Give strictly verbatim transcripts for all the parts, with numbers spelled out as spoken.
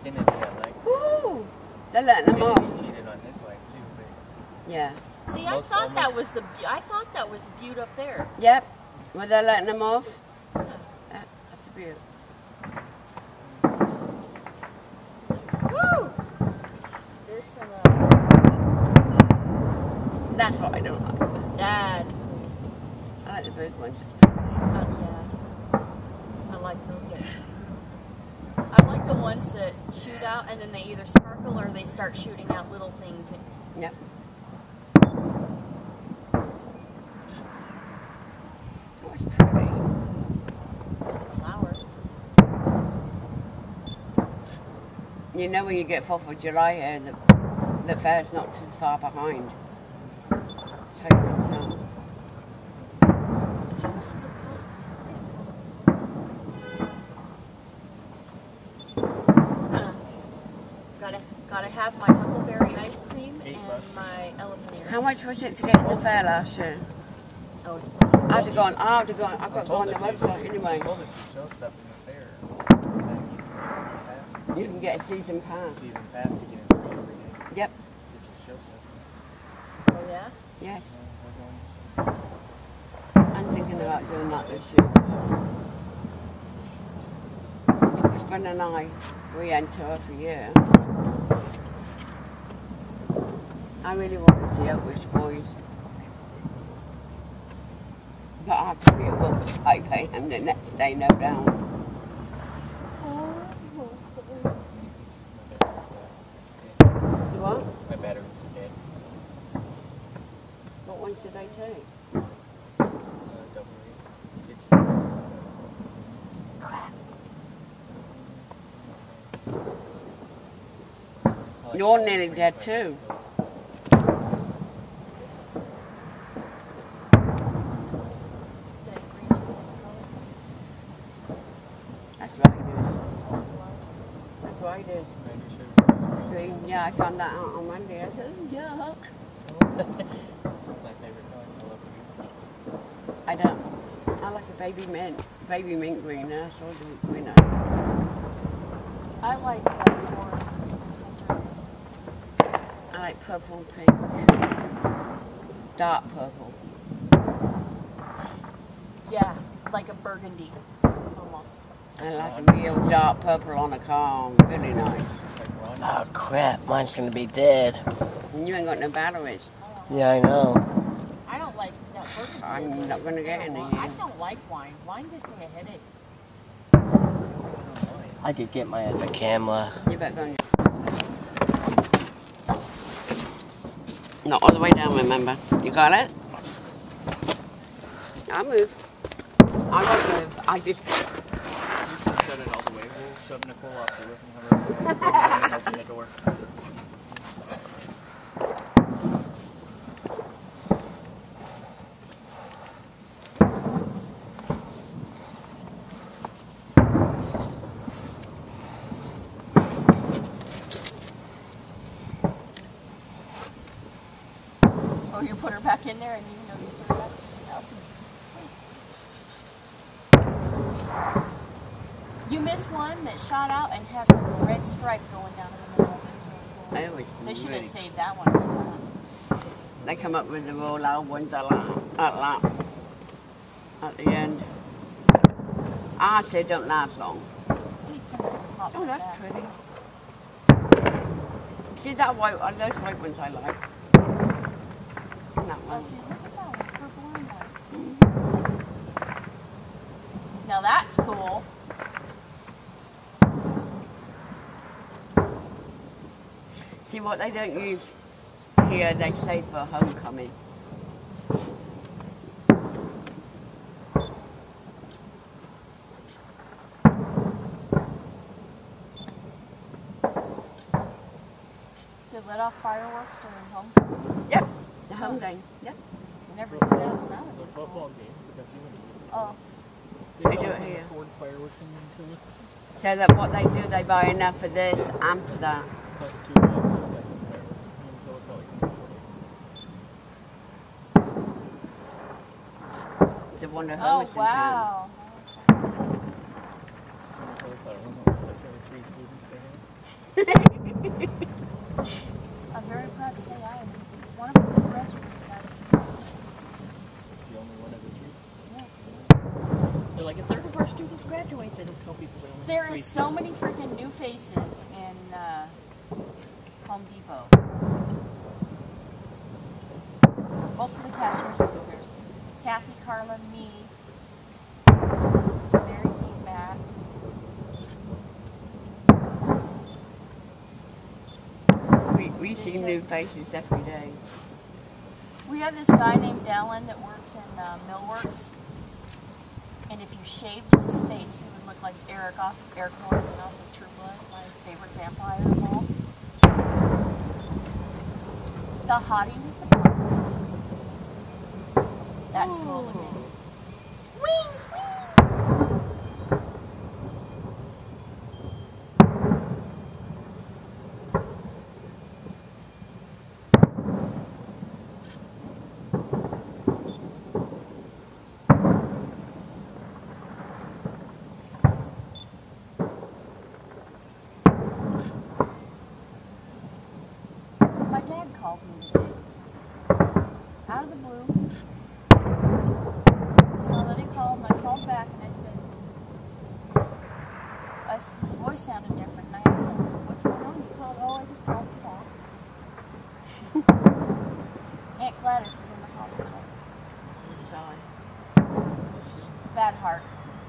Kennedy, I like. Woo! They're letting them Kennedy off. cheated on his wife too, but Yeah. See, I Most thought that almost- was the I thought that was the butte up there. Yep. Well, they're letting them off. Yeah. Yeah, that's the beaut. Woo! There's some. Uh, That's what I don't like. Dad. I like the big ones. Uh, yeah. I like those. That, I like the ones that shoot out and then they either sparkle or they start shooting out little things. Yep. That was pretty. It's a flower. You know when you get fourth of July here, the, the fair's not too far behind. So you can tell. How much does it cost? Uh, gotta, gotta have my huckleberry ice cream Eight and bucks. my elephant ear. How much was it to get in the fair last year? Oh, I had to go on, I had to go on, I've I got to go told on the if you- website anyway. I told if you show stuff in the fair, then you can get You can get a season a pass. season pass to get in free every day. Yep. If you show stuff. oh yeah? Yes. Yeah, we're going to show stuff. I'm thinking about doing that this year. Husband and I, we enter every year. I really want to see Oakridge Boys. But I have to be at work at five a m the next day, no doubt. You what? My batteries are dead. What ones did I take? Uh, double A's. It's Crap. I like You're that nearly green dead one. too. That green color. That's right, it is. That's right, it is. Maybe you should- Green. Yeah, I found that out on Monday. I said, yuck. That's my favorite color. I love green. I don't. I like a baby mint. Baby mint green. That's all the green. I like uh, forest green. I like purple and pink. Dark purple. Yeah, like a burgundy, almost. I like a real dark purple on a car. Really nice. Like Ron. Oh crap, mine's gonna be dead. And you ain't got no batteries. Yeah, I know. I don't like that burgundy. I'm not going to get any. I don't like wine. Wine gives me a headache. I could get my other camera. You better go and... Not all the way down, remember. You got it? I'll move. I won't move. I just... Shut it all the way. We'll shove Nicole off the roof and have her open the door. Oh, you put her back in there and you know you put her back in. You missed one that shot out and had a red stripe going down in the middle of it. I always They should have really- saved that one for last. They come up with the roll out ones at that, at that, at the end. I say don't last long. We need something to pop Oh, like that's that. pretty. See that white, uh, those white ones I like. And that Oh, one. see, look at that one, purple and white. Now that's cool. See what they don't use here, they save for homecoming. They let off fireworks during home. Yep, the home game. Yep. We never did that. That The was football cool. game, because you wouldn't Oh, They do it here. Ford fireworks in Minnesota. So that what they do, they buy enough for this and for that. Plus two bucks to buy some fireworks. Minnesota probably can afford it. It's a wonder oh Hermanson town. wow. Minnesota thought it wasn't worth it for the three students they had. Tell people they only have There three is so steps. many freaking new faces in uh, Home Depot. Most of the cashiers are movers. Kathy, Carla, me, Mary Kate, Matt. We, we see new faces every day. We have this guy named Dallin that works in uh, Millworks, and if you shaved his face, he would look like Eric off Eric Northman off of True Blood, my favorite vampire of all. The hottie with the bun. That's cool looking. Wings, wings. My dad called me today. Out of the blue. Saw that he called and I called back and I said, I s his voice sounded different and I asked him, what's going on? He called, oh, I just called you back. Aunt Gladys is in the hospital. Sorry. Bad heart.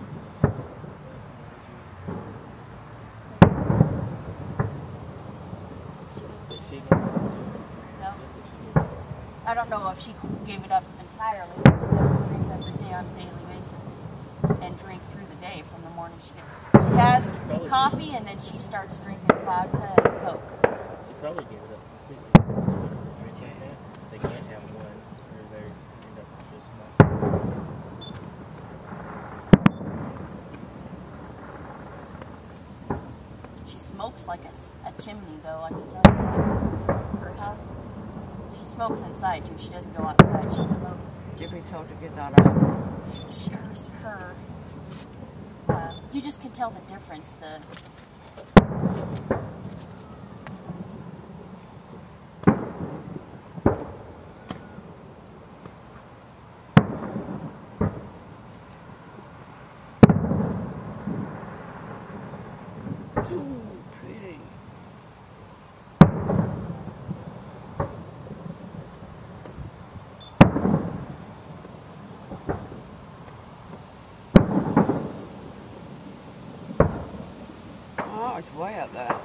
Is she gonna do No. it? I don't know if she gave it up entirely, but she does drink every day on a daily basis and drink through the day from the morning she gets. She has coffee and then she starts drinking vodka and Coke. She probably gave it up completely. I mean, they can't, they can't have one, or they end up just messing. She smokes like a, s- a chimney, though, I can tell you that. Her house, she smokes inside, too. She doesn't go outside. She smokes. Jimmy told her to get that out. She, she, hers, her, uh, you just can tell the difference. The Ooh, pretty. Oh, it's way up there.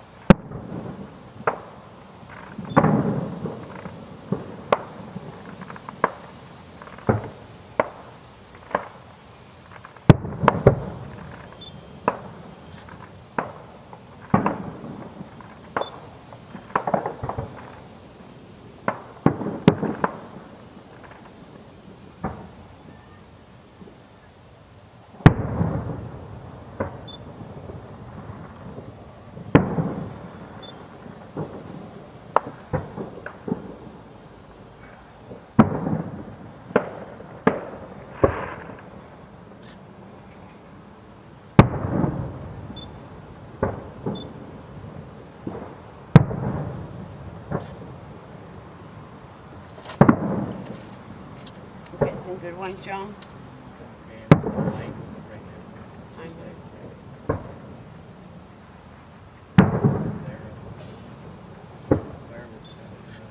Get some good ones, John. And so the lake was up right there. Sweet I know. lakes there. It's up there. Fireworks are down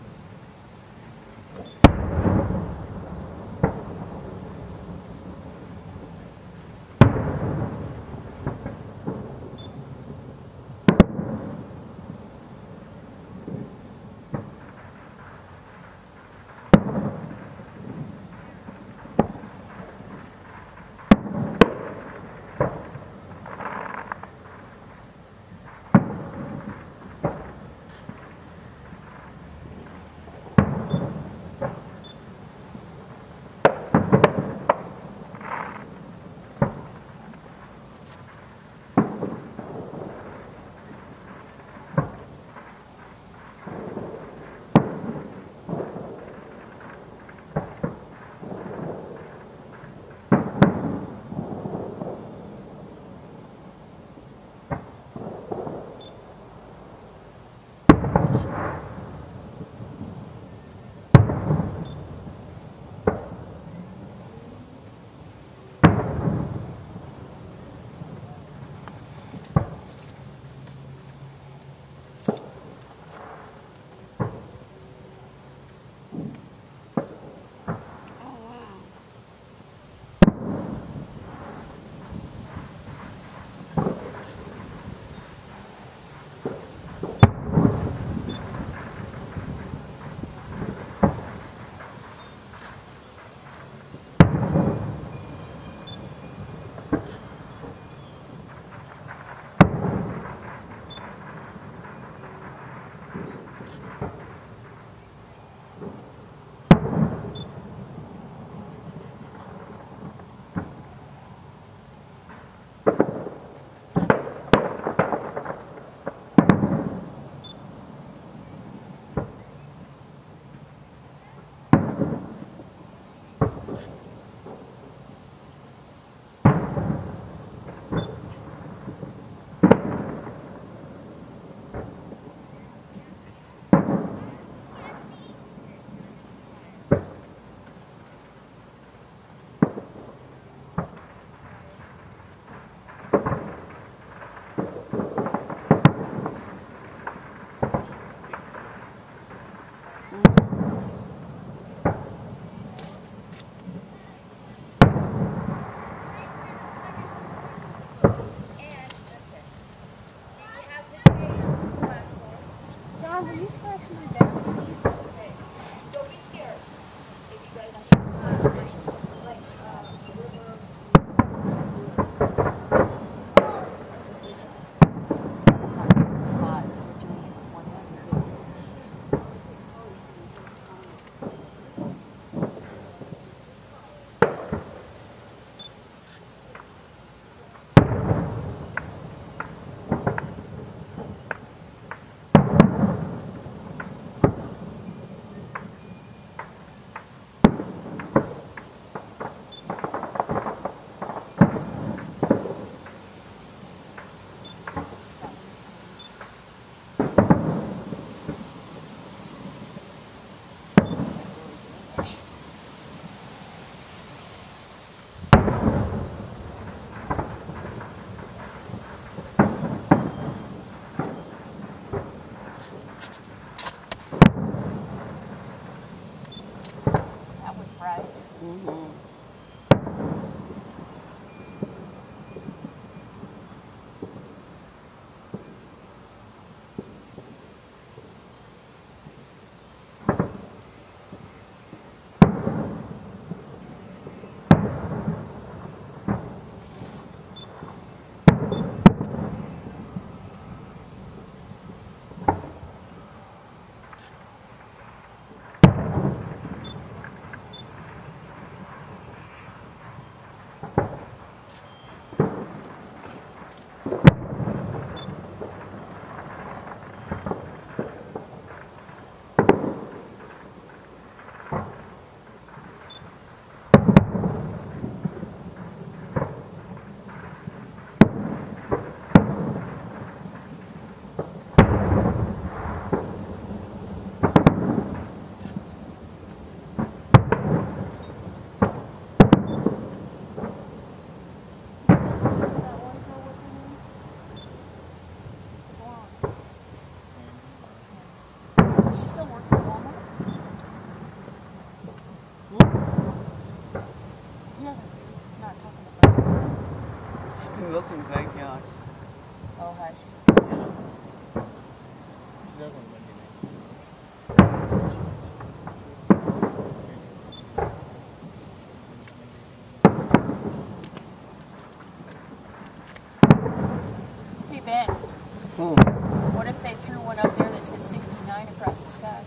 flying across the sky.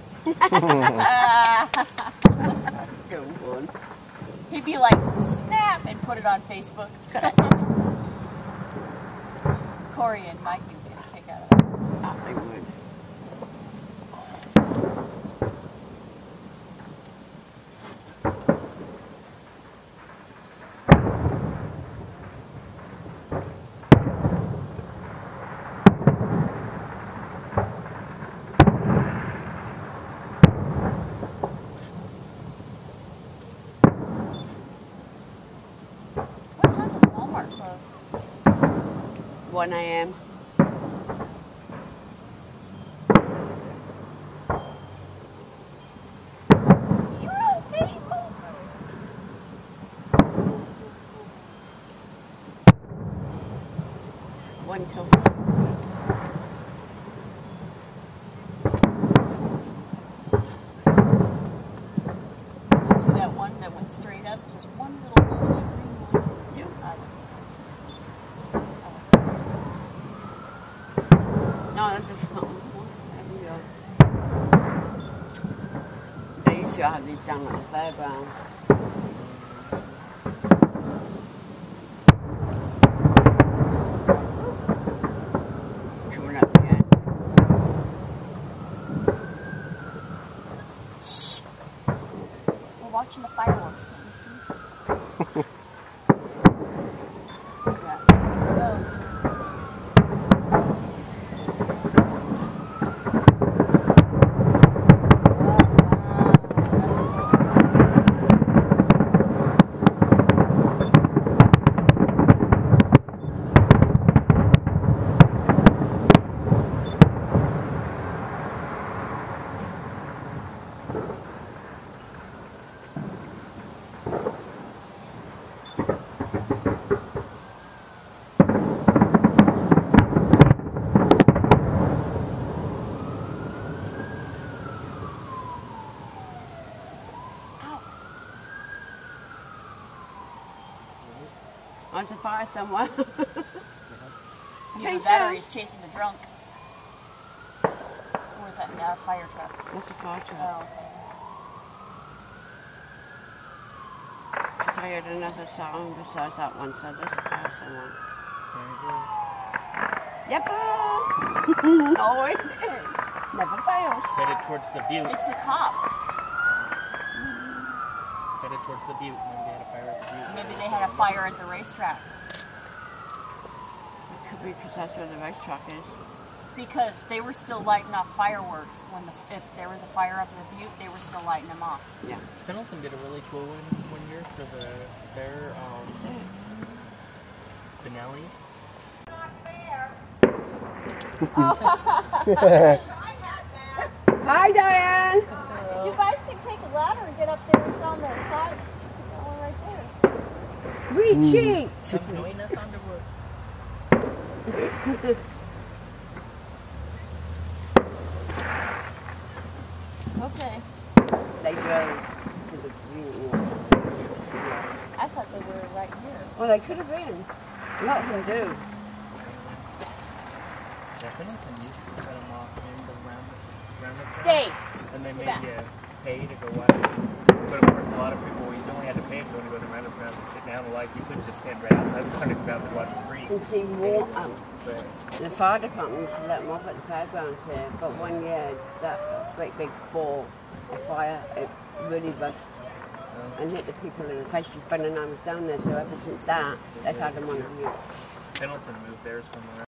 Good one. He'd be like, snap, and put it on Facebook. Corey and Mikey would get a kick out of that. Oh, they would. What time does Walmart close? one a m You're okay, Mocha. One till Did you see that one that went straight up? Just one little lonely green one. Yep. Uh, No, that's a small one. There we go. They used to have these down at the fairground. Coming up the end. we're watching the fireworks. Can you see? Yeah. There it goes. On the fire somewhere. Either Think that so. or he's chasing a drunk. Or is that a uh, fire truck? That's a fire truck. Oh, okay. Because I heard another song besides that one, so there's a fire somewhere. There it Yep. Always is. Never fails. goes. Headed towards the butte. It's the cop. Headed towards the butte. Maybe they had a fire at the butte. Maybe they had a fire at the racetrack. It could be because that's where the racetrack is. Because they were still lighting off fireworks when the, if there was a fire up in the butte, they were still lighting them off. Yeah. Pendleton did a really cool one one year for the their um, That's it. finale. Hi, Diane. You guys can take a ladder and get up there. It's on the side. That one right there. We cheat. Come join us on the roof. Okay. They drove to the green one. I thought they were right here. Well, they could have been. A lot of them do. Yeah, Pendleton used to set them off in the round, round the Stay. and they made back. you pay to go watch it. But of course, a lot of people, you only had to pay if you want to go to the random grounds and sit down. Like you couldn't just stand right outside the random grounds and watch it free. And see more. Um, But the fire department used to let them off at the fairgrounds here, but one year that great big ball of fire, it really burst and hit the people in the face. Just Brennan and I was down there, so ever since that, they've had them on view. Pendleton moved theirs from around.